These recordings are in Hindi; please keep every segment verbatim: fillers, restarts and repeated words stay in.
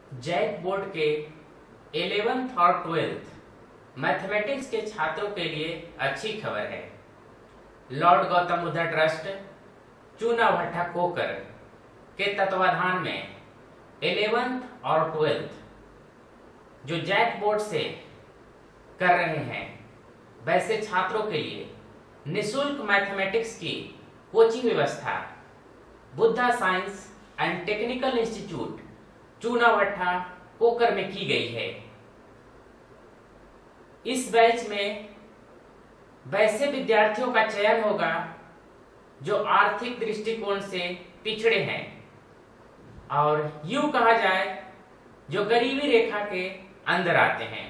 जैक बोर्ड के इलेवेंथ और ट्वेल्थ मैथमेटिक्स के छात्रों के लिए अच्छी खबर है। लॉर्ड गौतम बुद्ध ट्रस्ट चूना भट्टा कोकर के तत्वाधान में इलेवेंथ और ट्वेल्थ जो जैक बोर्ड से कर रहे हैं वैसे छात्रों के लिए निःशुल्क मैथमेटिक्स की कोचिंग व्यवस्था Buddha science and technical institute Chuna Bhatta Kokar में की गई है। इस बैच में वैसे विद्यार्थियों का चयन होगा जो आर्थिक दृष्टिकोण से पिछड़े हैं और यूं कहा जाए जो गरीबी रेखा के अंदर आते हैं।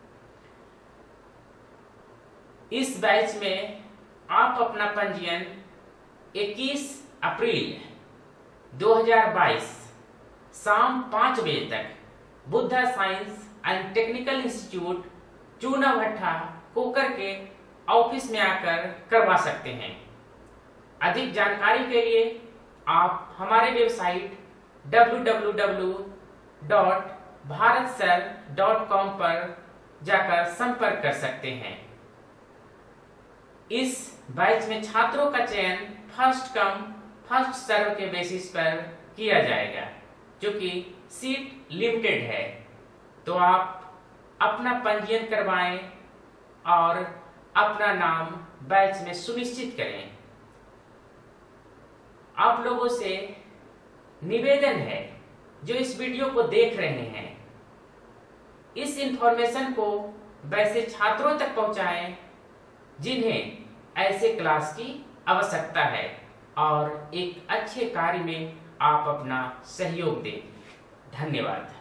इस बैच में आप अपना पंजीयन इक्कीस अप्रैल दो हज़ार बाईस शाम पाँच बजे तक Buddha science and technical institute Chuna Bhatta Kokar के ऑफिस में आकर करवा सकते हैं। अधिक जानकारी के लिए आप हमारे website W W W dot Bharat sir dot com पर जाकर संपर्क कर सकते हैं। इस बैच में छात्रों का चयन फर्स्ट कम फर्स्ट सर्व के बेसिस पर किया जाएगा, जो कि सीट लिमिटेड है। तो आप अपना पंजीयन करवाएं और अपना नाम बैच में सुनिश्चित करें। आप लोगों से निवेदन है जो इस वीडियो को देख रहे हैं, इस इंफॉर्मेशन को वैसे छात्रों तक पहुंचाएं जिन्हें ऐसे क्लास की आवश्यकता है और एक अच्छे कार्य में आप अपना सहयोग दें। धन्यवाद।